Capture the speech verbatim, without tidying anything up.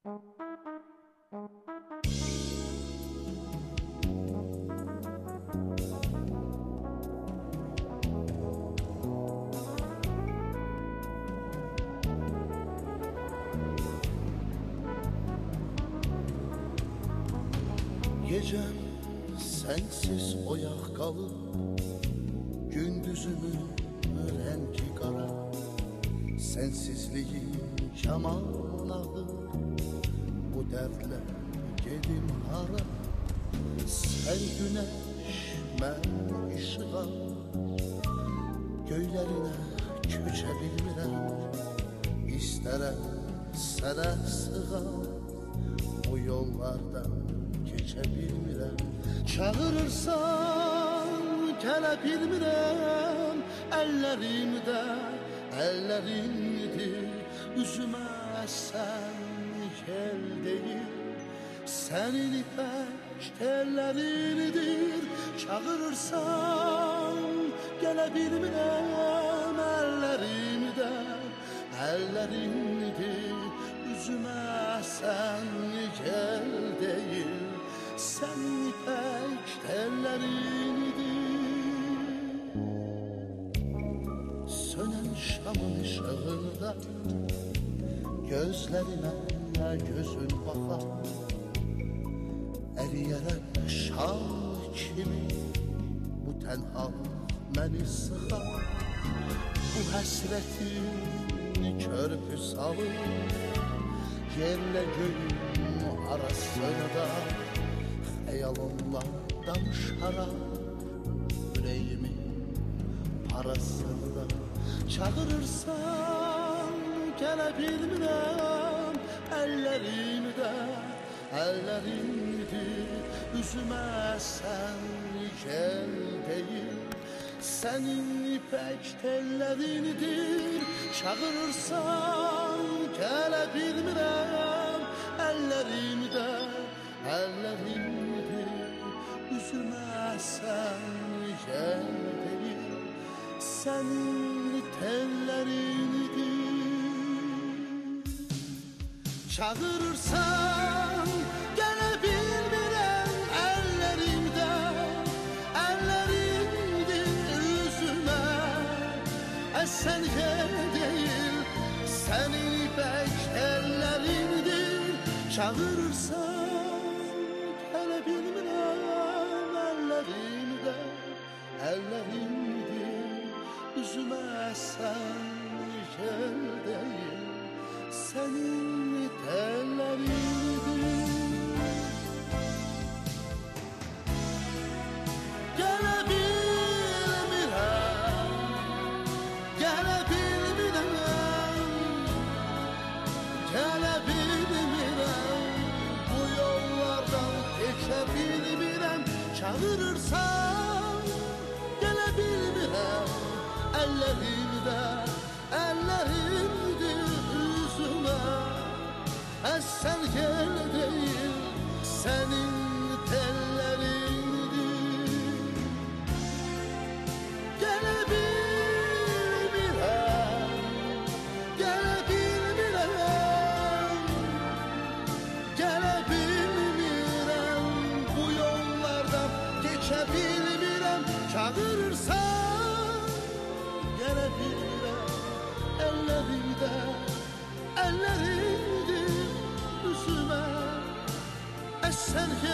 Gecem sensiz oyak kalır, gündüzümün rengi kara. Sensizliğin yaman ağır, bu dertle gedim hara. Sen güneş, ben ışığa, göylerine köçe bilmirəm. İstərəm sənə sığa, o yollardan geçe bilmirəm. Çağırırsan gələ bilmirəm. Əllərimdə əllərindir, üzümə sən yel deyil. Sənin ipək tellərindir. Çağırırsan gələ bilmirəm. Əllərimdə əllərindir, üzümə sən yel deyil. Sənin ipək tellərindir. Sönən şamın ışığında gözlərinə gözün baxar. Əriyərəm şam kimi, bu tənhalıq məni sıxar. Bu həsrətin körpü salır, yerlə göyün arasında. Xəyalımla danışaram yüreğimin parasında. Çağırırsan gələ bilmirəm. Əllərimdə əllərindir, üzümə sən yel deyil. Sənin ipək tellərindir. Çağırırsan gələ bilmirəm. Əllərimdə əllərindir, üzümə sən yel deyil. Sənin tellərindir. Çağırırsan gələ bilmirəm. Əllərimdə əllərindir, üzümə sən yel deyil. Sənin ipək əllərindir. Çağırırsan gələ bilmirəm. Əllərimdə əllərindir, üzümə sən yel deyil. Sənin tellərindir. Gələ bilmirəm, gələ bilmirəm, gələ bilmirəm. Bu yollardan keçə bilmirəm. Çağırırsan gələ bilmirəm. Əllərimdə əllərindir, üzümə sən yel deyil. Sənin tellərindir. Gələ bilmirəm, gələ bilmirəm, gələ bilmirəm. Bu yollardan keçə bilmirəm. Çağırırsan gələ bilmirəm. Əllərimdə əllərindir, üzümə sən